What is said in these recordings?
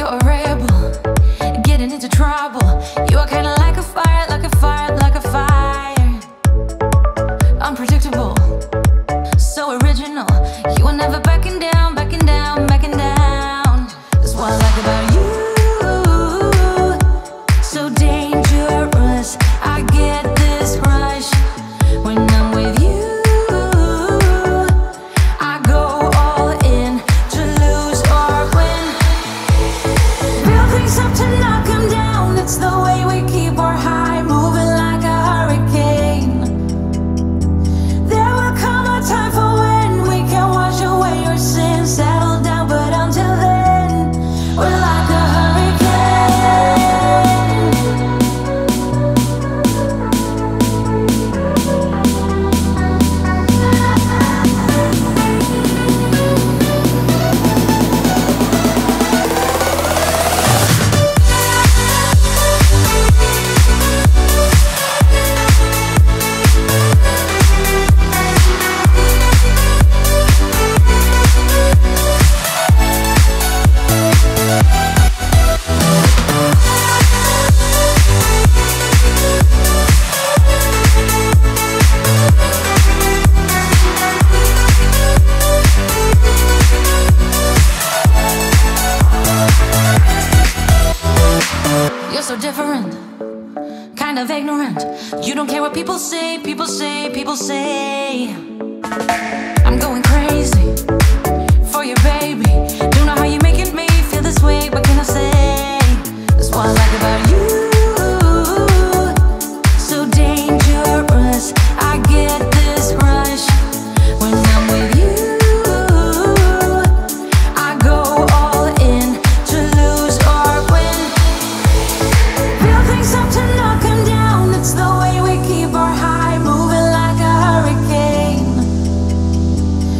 You're a rebel, getting into trouble. You are kinda like a fire, like a fire, like a fire. Unpredictable, so original. You are never backing down, backing down, backing down. That's what I like about you. So dangerous, I get this rush when I'm with you. I go all in to lose or win. Build things up to knock them down. It's the way we keep our high, moving like a hurricane. There will come a time for when we can wash away your sins, settle down, but until then, we're like a hurricane. You're so different, kind of ignorant. You don't care what people say, people say, people say. I'm going crazy for you, baby. Don't know how you're making me feel this way. What can I say? That's what I like about you. So dangerous, I get this rush when I'm with you. I go all in to lose or win. Build things up to knock them down. It's the way we keep our high, moving like a hurricane.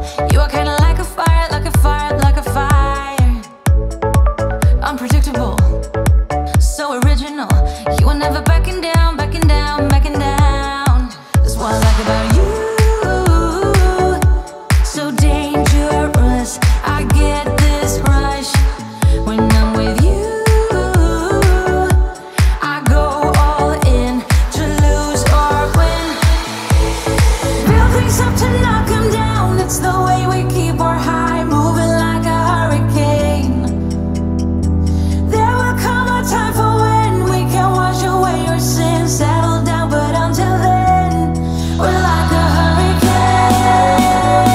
You are kinda like a fire, like a fire, like a fire. Unpredictable, so original. You are never backing down, backing down, backing down. That's what I like about you. So dangerous, I get this rush when I'm with you. I go all in to lose or win. Real things up to knock 'em down. It's the way we keep our high, moving like a hurricane. There will come a time for when we can wash away your sins, settle down, but until then, we're like a hurricane.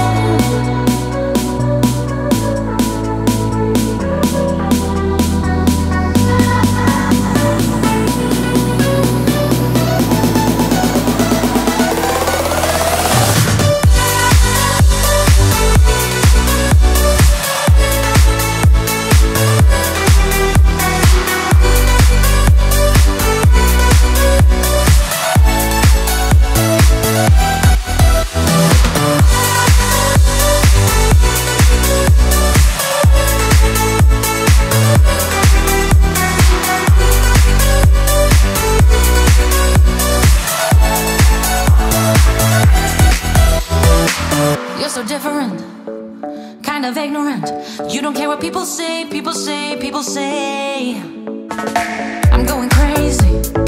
You're so different, kind of ignorant. You don't care what people say, people say, people say. I'm going crazy.